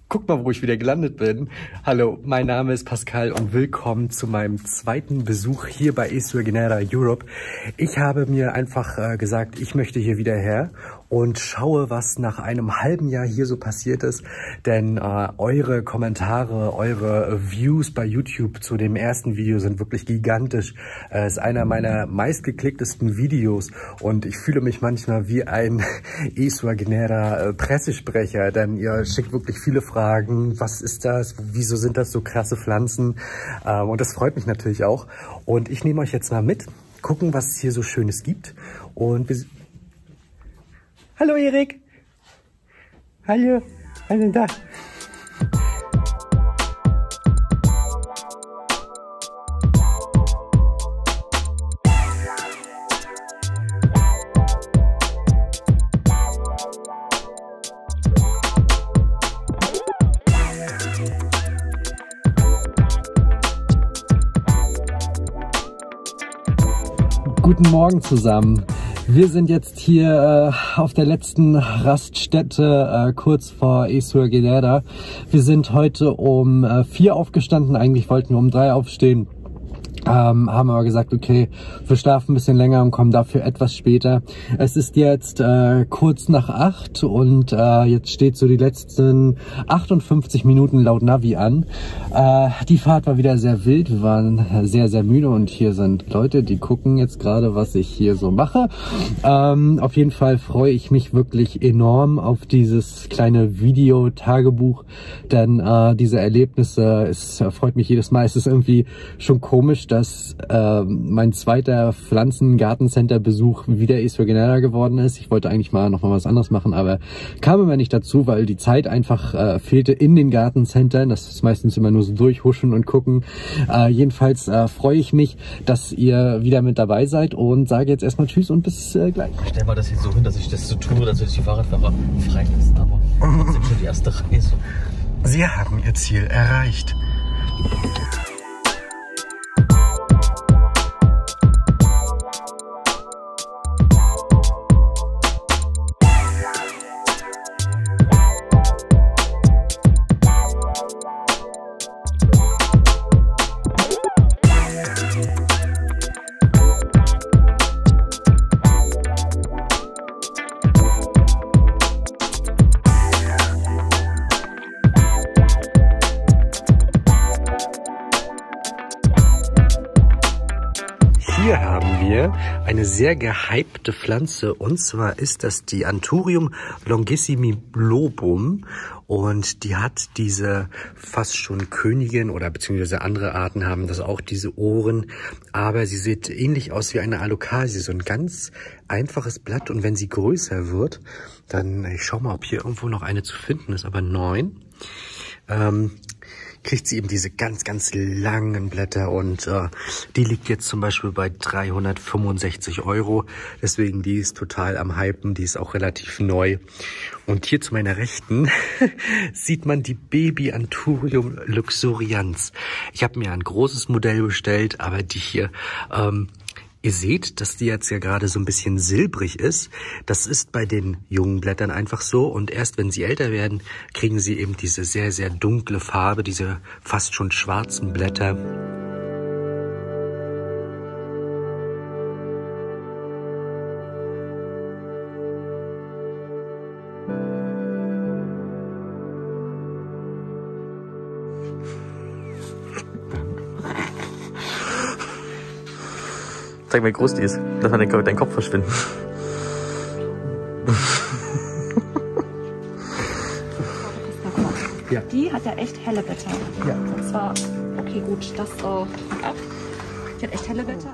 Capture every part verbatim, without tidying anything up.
Guck mal, wo ich wieder gelandet bin. Hallo, mein Name ist Pascal und willkommen zu meinem zweiten Besuch hier bei Isogenera Europe. Ich habe mir einfach äh, gesagt, ich möchte hier wieder her und schaue, was nach einem halben Jahr hier so passiert ist. Denn äh, eure Kommentare, eure Views bei YouTube zu dem ersten Video sind wirklich gigantisch. Es äh, ist einer meiner meistgeklicktesten Videos und ich fühle mich manchmal wie ein Isogenera äh, Pressesprecher, denn ihr schickt wirklich viele Fragen. Fragen, was ist das, wieso sind das so krasse Pflanzen, ähm, und das freut mich natürlich auch und ich nehme euch jetzt mal mit, gucken, was es hier so Schönes gibt und wir... Hallo Erik! Hallo, was ist denn da? Guten Morgen zusammen. Wir sind jetzt hier äh, auf der letzten Raststätte äh, kurz vor Isogenera. Wir sind heute um äh, vier aufgestanden. Eigentlich wollten wir um drei aufstehen. Ähm, haben aber gesagt, okay, wir schlafen ein bisschen länger und kommen dafür etwas später. Es ist jetzt äh, kurz nach acht und äh, jetzt steht so die letzten achtundfünfzig Minuten laut Navi an. Äh, die Fahrt war wieder sehr wild, wir waren sehr, sehr müde und hier sind Leute, die gucken jetzt gerade, was ich hier so mache. Ähm, auf jeden Fall freue ich mich wirklich enorm auf dieses kleine Video-Tagebuch, denn äh, diese Erlebnisse, es freut mich jedes Mal. Es ist irgendwie schon komisch, dass äh, mein zweiter Pflanzen-Gartencenter-Besuch wieder Isogenera geworden ist. Ich wollte eigentlich mal noch mal was anderes machen, aber kam immer nicht dazu, weil die Zeit einfach äh, fehlte in den Gartencentern. Das ist meistens immer nur so durchhuschen und gucken. Äh, jedenfalls äh, freue ich mich, dass ihr wieder mit dabei seid und sage jetzt erstmal Tschüss und bis äh, gleich. Ich stelle mal das jetzt so hin, dass ich das so tue, dass ich die Fahrradfahrer freilassen, aber trotzdem schon die erste Reise. Sie haben Ihr Ziel erreicht. Hier haben wir eine sehr gehypte Pflanze und zwar ist das die Anthurium longissimilobum und die hat diese fast schon Königin oder beziehungsweise andere Arten haben das auch, diese Ohren, aber sie sieht ähnlich aus wie eine Alocasia, so ein ganz einfaches Blatt und wenn sie größer wird, dann, ich schau mal, ob hier irgendwo noch eine zu finden ist, aber neun. Ähm, kriegt sie eben diese ganz, ganz langen Blätter und äh, die liegt jetzt zum Beispiel bei dreihundertfünfundsechzig Euro. Deswegen, die ist total am Hypen, die ist auch relativ neu. Und hier zu meiner Rechten sieht man die Baby Anthurium luxurians. Ich habe mir ein großes Modell bestellt, aber die hier... Ähm, Ihr seht, dass die jetzt ja gerade so ein bisschen silbrig ist. Das ist bei den jungen Blättern einfach so. Und erst wenn sie älter werden, kriegen sie eben diese sehr, sehr dunkle Farbe, diese fast schon schwarzen Blätter. Zeig mal, wie groß die ist. Lass mal deinen Kopf verschwinden. Ja. Die hat ja echt helle Blätter. Ja. Und zwar, okay gut, das so ab. Die hat echt helle Blätter.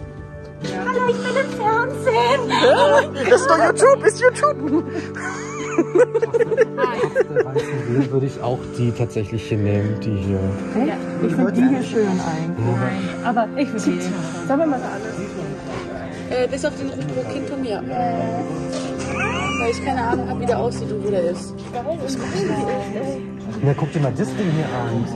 Hallo, ich bin im Fernsehen. Das ist doch YouTube, ist YouTube. Würde ich auch die tatsächlich hier nehmen, die hier. Ja, ich finde die hier schön eigentlich. Nein, aber ich finde die. Sollen wir mal alles? Äh, bis auf den Rückdruck hinter mir. Weil ich keine Ahnung habe, wie der aussieht und wo der ist. Warum? Was machst du denn? Na, guck dir mal das Ding hier an.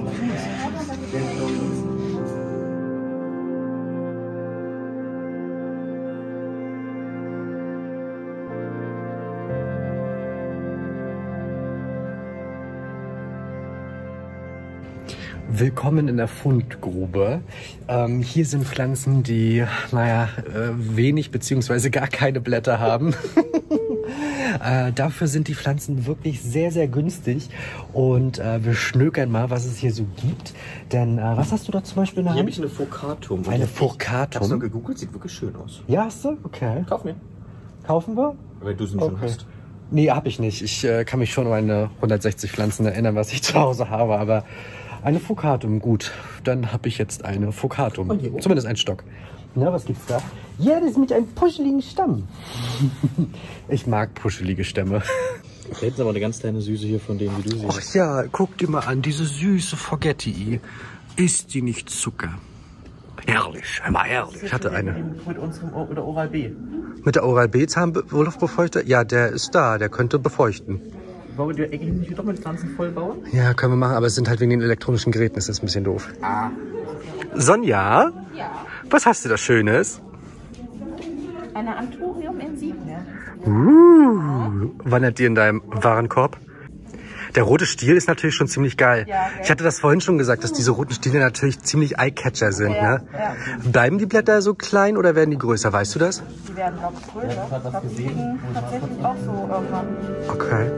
Willkommen in der Fundgrube. Ähm, hier sind Pflanzen, die, naja, äh, wenig beziehungsweise gar keine Blätter haben. äh, dafür sind die Pflanzen wirklich sehr, sehr günstig. Und äh, wir schnökern mal, was es hier so gibt. Denn, äh, was hast du da zum Beispiel in der Hier habe Hand? ich eine Furcatum. Eine Ich Furcatum? habe so gegoogelt, sieht wirklich schön aus. Ja, hast du? Okay. Kauf mir. Kaufen wir? Weil du sie Okay. schon hast. Nee, hab ich nicht. Ich äh, kann mich schon an meine hundertsechzig Pflanzen erinnern, was ich zu Hause habe, aber eine Furcatum, gut. Dann habe ich jetzt eine Furcatum. Zumindest einen Stock. Na, was gibt's da? Ja, das ist mit einem puscheligen Stamm. Ich mag puschelige Stämme. Da hinten aber eine ganz kleine Süße hier von denen, wie du siehst. Ach ja, guck dir mal an, diese süße Forgetti. Ist die nicht Zucker? Herrlich, einmal herrlich. Ich hatte eine. Mit unserem mit der Oral-B. Mit der Oral-B Zahnluftbefeuchter? Ja, der ist da, der könnte befeuchten. Wollen wir die eigentlich nicht doch mit Pflanzen vollbauen? Ja, können wir machen, aber es sind halt wegen den elektronischen Geräten, ist das ein bisschen doof. Ah. Sonja? Ja. Was hast du da Schönes? Eine Anthurium insigne. Uh, wandert die in deinem Warenkorb? Der rote Stiel ist natürlich schon ziemlich geil. Ja, okay. Ich hatte das vorhin schon gesagt, dass diese roten Stiele natürlich ziemlich Eye-Catcher sind. Ja, Ne? ja. Bleiben die Blätter so klein oder werden die größer? Weißt du das? Die werden, glaube ich, größer. Ich glaube, die kriegen tatsächlich auch so irgendwann. Okay.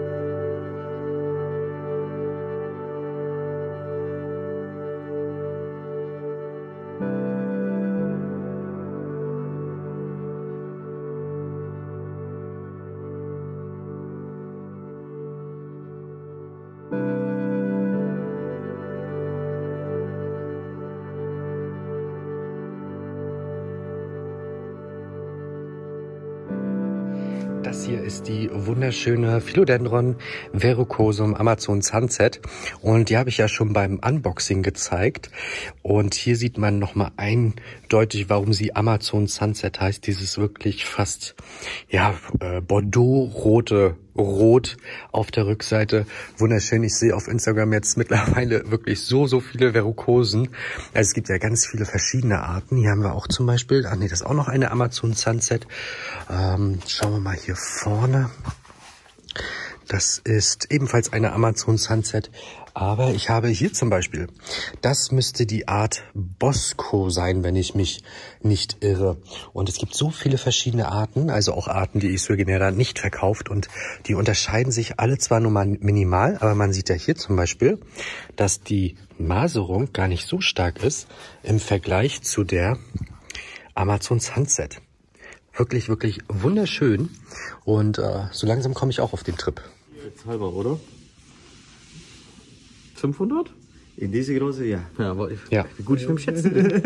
Das hier ist die wunderschöne Philodendron verrucosum Amazon Sunset und die habe ich ja schon beim Unboxing gezeigt und hier sieht man nochmal eindeutig, warum sie Amazon Sunset heißt. Dieses wirklich fast ja äh, Bordeaux-rote Rot auf der Rückseite. Wunderschön. Ich sehe auf Instagram jetzt mittlerweile wirklich so, so viele Verrucosen. Also es gibt ja ganz viele verschiedene Arten. Hier haben wir auch zum Beispiel, ach nee, das ist auch noch eine Amazon Sunset. Ähm, schauen wir mal hier vorne. Das ist ebenfalls eine Amazon Sunset. Aber ich habe hier zum Beispiel, das müsste die Art Bosco sein, wenn ich mich nicht irre. Und es gibt so viele verschiedene Arten, also auch Arten, die Isuigenera nicht verkauft. Und die unterscheiden sich alle zwar nur mal minimal, aber man sieht ja hier zum Beispiel, dass die Maserung gar nicht so stark ist im Vergleich zu der Amazon Sunset. Wirklich, wirklich wunderschön. Und äh, so langsam komme ich auch auf den Trip. Jetzt halber, oder? fünfhundert? In diese Größe, ja. Ja, aber ich, Ja. wie gut ich mit dem Schätzen bin.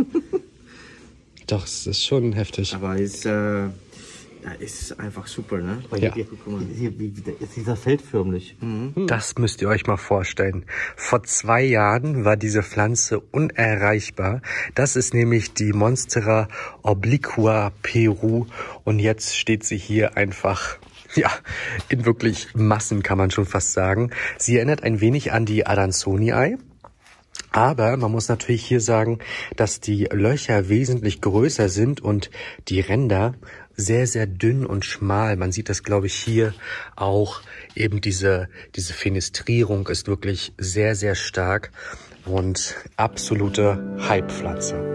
Doch, es ist schon heftig. Aber ist, äh, ja, ist einfach super, ne? Ja. Hier, guck mal, hier, wie, wie, ist dieser feldförmig. Das müsst ihr euch mal vorstellen. Vor zwei Jahren war diese Pflanze unerreichbar. Das ist nämlich die Monstera obliqua Peru. Und jetzt steht sie hier einfach, ja, in wirklich Massen, kann man schon fast sagen. Sie erinnert ein wenig an die Adansonii. Aber man muss natürlich hier sagen, dass die Löcher wesentlich größer sind und die Ränder sehr, sehr dünn und schmal. Man sieht das, glaube ich, hier auch. Eben diese, diese Fenestrierung ist wirklich sehr, sehr stark und absolute Hypepflanze.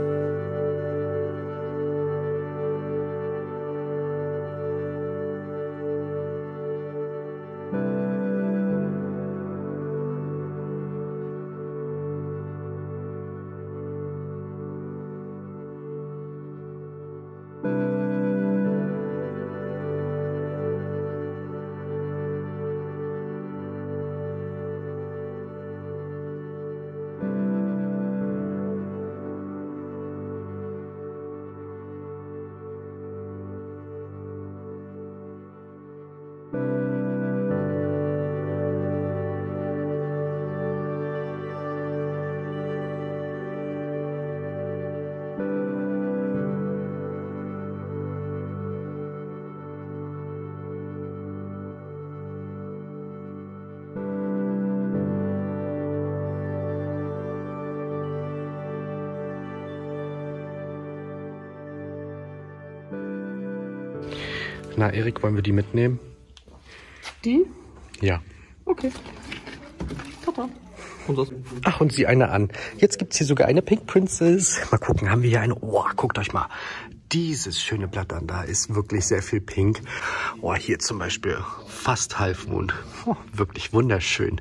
Na, Erik, wollen wir die mitnehmen? Die? Ja. Okay. Tata. Und das? Ach, und sieh eine an. Jetzt gibt's hier sogar eine Pink Princess. Mal gucken, haben wir hier eine... Oh, guckt euch mal dieses schöne Blatt an. Da ist wirklich sehr viel Pink. Oh, hier zum Beispiel fast Halbmond. Oh, wirklich wunderschön.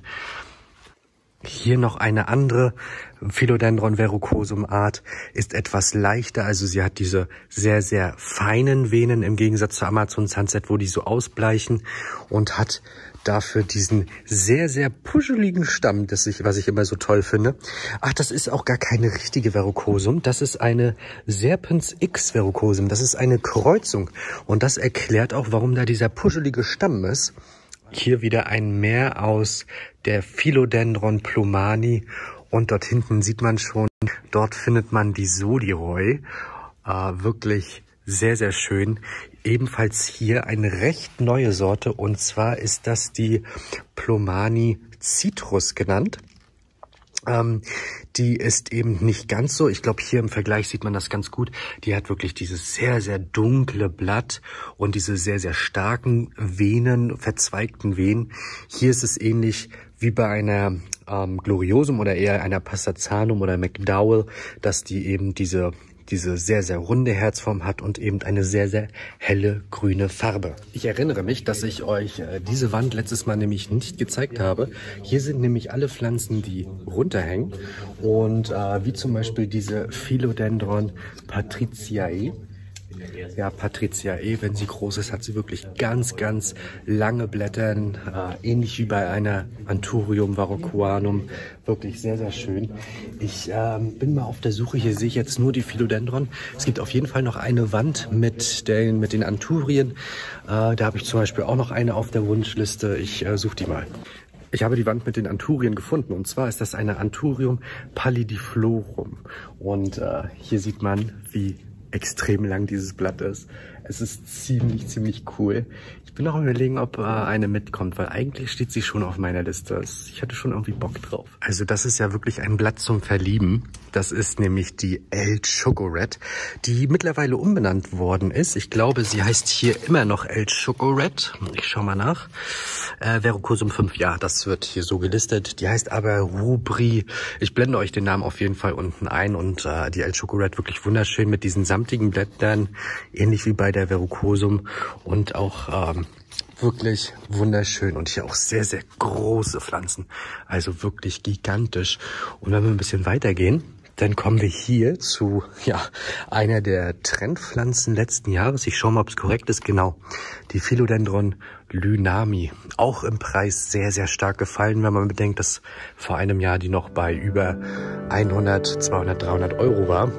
Hier noch eine andere Philodendron verrucosum Art, ist etwas leichter, also sie hat diese sehr, sehr feinen Venen im Gegensatz zur Amazon Sunset, wo die so ausbleichen, und hat dafür diesen sehr, sehr puscheligen Stamm, das ich, was ich immer so toll finde. Ach, das ist auch gar keine richtige Verrucosum, das ist eine Serpens X Verrucosum, das ist eine Kreuzung, und das erklärt auch, warum da dieser puschelige Stamm ist. Hier wieder ein Meer aus der Philodendron plumani, und dort hinten sieht man schon, dort findet man die Sodieroi. Äh, wirklich sehr, sehr schön. Ebenfalls hier eine recht neue Sorte, und zwar ist das die Plumani Citrus genannt. Ähm, die ist eben nicht ganz so, ich glaube hier im Vergleich sieht man das ganz gut, die hat wirklich dieses sehr, sehr dunkle Blatt und diese sehr, sehr starken Venen, verzweigten Venen. Hier ist es ähnlich wie bei einer ähm, Gloriosum oder eher einer Passazanum oder McDowell, dass die eben diese diese sehr, sehr runde Herzform hat und eben eine sehr, sehr helle grüne Farbe. Ich erinnere mich, dass ich euch äh, diese Wand letztes Mal nämlich nicht gezeigt habe. Hier sind nämlich alle Pflanzen, die runterhängen, und äh, wie zum Beispiel diese Philodendron patriciae. Ja, Patriciae, wenn sie groß ist, hat sie wirklich ganz, ganz lange Blätter, äh, ähnlich wie bei einer Anthurium varrocoanum. Wirklich sehr, sehr schön. Ich äh, bin mal auf der Suche, hier sehe ich jetzt nur die Philodendron. Es gibt auf jeden Fall noch eine Wand mit den, mit den Anthurien. Äh, da habe ich zum Beispiel auch noch eine auf der Wunschliste. Ich äh, suche die mal. Ich habe die Wand mit den Anthurien gefunden, und zwar ist das eine Anthurium pallidiflorum. Und äh, hier sieht man, wie extrem lang dieses Blatt ist. Es ist ziemlich, ziemlich cool. Ich bin noch am Überlegen, ob äh, eine mitkommt, weil eigentlich steht sie schon auf meiner Liste. Ich hatte schon irgendwie Bock drauf. Also das ist ja wirklich ein Blatt zum Verlieben. Das ist nämlich die El Chocoret, die mittlerweile umbenannt worden ist. Ich glaube, sie heißt hier immer noch El Chocoret. Ich schau mal nach. Äh, Verrucosum fünf, ja, das wird hier so gelistet. Die heißt aber Rubri. Ich blende euch den Namen auf jeden Fall unten ein. Und äh, die El Chocoret wirklich wunderschön mit diesen samtigen Blättern, ähnlich wie bei der Verrucosum, und auch ähm, wirklich wunderschön, und hier auch sehr, sehr große Pflanzen, also wirklich gigantisch. Und wenn wir ein bisschen weitergehen, dann kommen wir hier zu ja einer der Trendpflanzen letzten Jahres. Ich schaue mal, ob es korrekt ist. Genau, die Philodendron lynami. Auch im Preis sehr, sehr stark gefallen, wenn man bedenkt, dass vor einem Jahr die noch bei über hundert, zweihundert, dreihundert Euro war.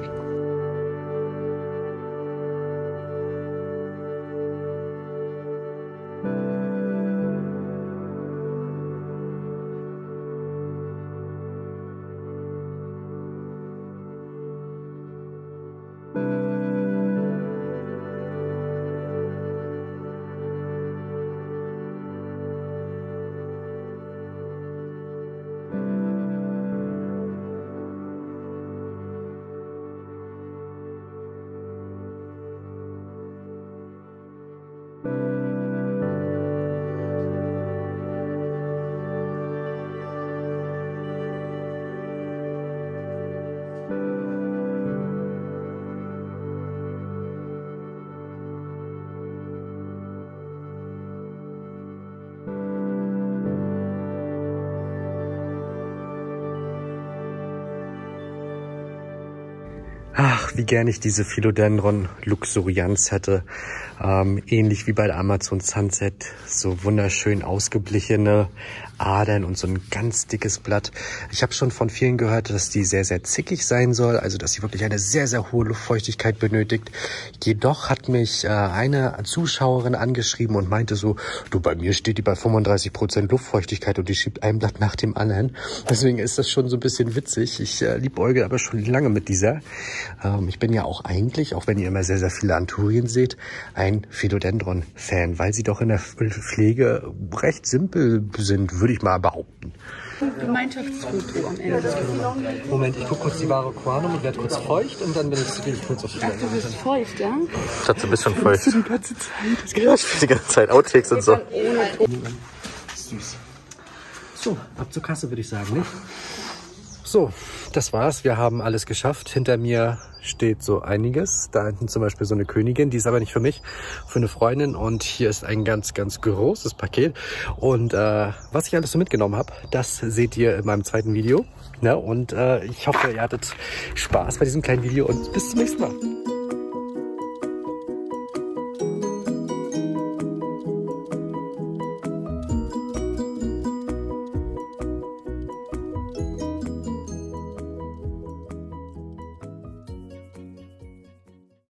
Ach, wie gern ich diese Philodendron luxurians hätte. Ähm, ähnlich wie bei der Amazon Sunset. So wunderschön ausgeblichene Adern und so ein ganz dickes Blatt. Ich habe schon von vielen gehört, dass die sehr, sehr zickig sein soll. Also, dass sie wirklich eine sehr, sehr hohe Luftfeuchtigkeit benötigt. Jedoch hat mich äh, eine Zuschauerin angeschrieben und meinte so, du, bei mir steht die bei fünfunddreißig Prozent Luftfeuchtigkeit, und die schiebt ein Blatt nach dem anderen. Deswegen ist das schon so ein bisschen witzig. Ich äh, liebäugle aber schon lange mit dieser. Ähm, ich bin ja auch eigentlich, auch wenn ihr immer sehr, sehr viele Anthurien seht, ein Philodendron-Fan, weil sie doch in der Pflege recht simpel sind, würde ich mal behaupten. Gemeinschaftsfoto am Ende. Moment, ich gucke kurz die Ware Quanum und werde kurz feucht und dann bin ich, bin ich kurz auf die Ach, du bist feucht, ja? Schatz, du bist schon feucht. Die ganze Zeit. Ja, ich spiele die ganze Zeit Outtakes und so. Süß. So, ab zur Kasse würde ich sagen, nicht? So, das war's. Wir haben alles geschafft. Hinter mir steht so einiges. Da hinten zum Beispiel so eine Königin, die ist aber nicht für mich, für eine Freundin. Und hier ist ein ganz, ganz großes Paket. Und äh, was ich alles so mitgenommen habe, das seht ihr in meinem zweiten Video. Ja, und äh, ich hoffe, ihr hattet Spaß bei diesem kleinen Video und bis zum nächsten Mal.